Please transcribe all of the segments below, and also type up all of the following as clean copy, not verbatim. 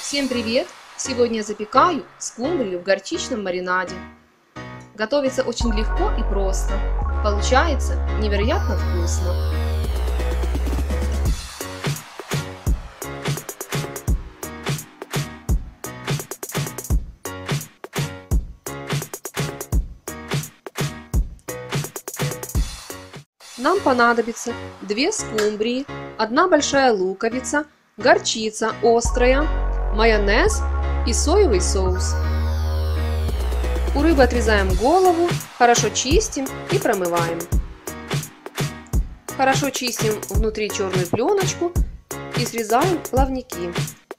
Всем привет! Сегодня я запекаю скумбрию в горчичном маринаде. Готовится очень легко и просто. Получается невероятно вкусно. Нам понадобится 2 скумбрии, 1 большая луковица, горчица острая, майонез и соевый соус. У рыбы отрезаем голову, хорошо чистим и промываем. Хорошо чистим внутри черную пленочку и срезаем плавники.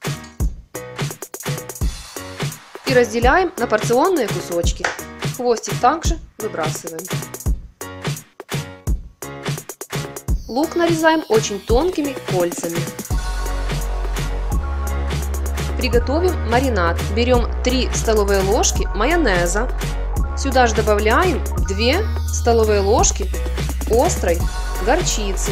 И разделяем на порционные кусочки. Хвостик также выбрасываем. Лук нарезаем очень тонкими кольцами. Приготовим маринад. Берем 3 столовые ложки майонеза. Сюда же добавляем 2 столовые ложки острой горчицы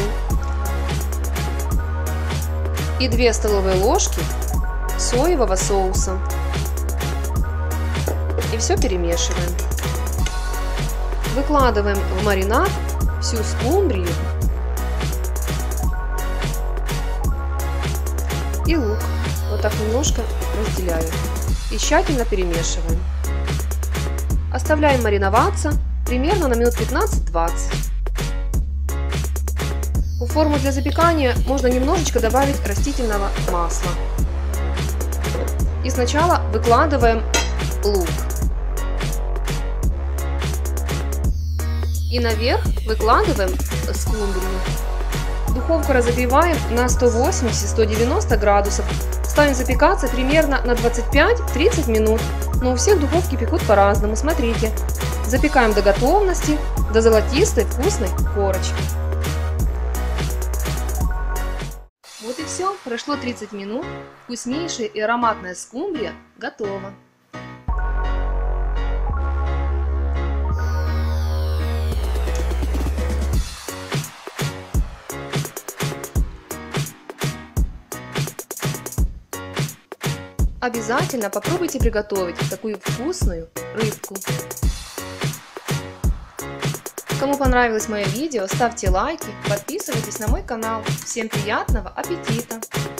и 2 столовые ложки соевого соуса. И все перемешиваем. Выкладываем в маринад всю скумбрию и лук. Вот так немножко разделяю и тщательно перемешиваем. Оставляем мариноваться примерно на минут 15-20. В форму для запекания можно немножечко добавить растительного масла. И сначала выкладываем лук. И наверх выкладываем скумбрию. Духовку разогреваем на 180-190 градусов. Ставим запекаться примерно на 25-30 минут. Но у всех духовки пекут по-разному. Смотрите. Запекаем до готовности, до золотистой вкусной корочки. Вот и все. Прошло 30 минут. Вкуснейшая и ароматная скумбрия готова. Обязательно попробуйте приготовить такую вкусную рыбку. Кому понравилось мое видео, ставьте лайки, подписывайтесь на мой канал. Всем приятного аппетита!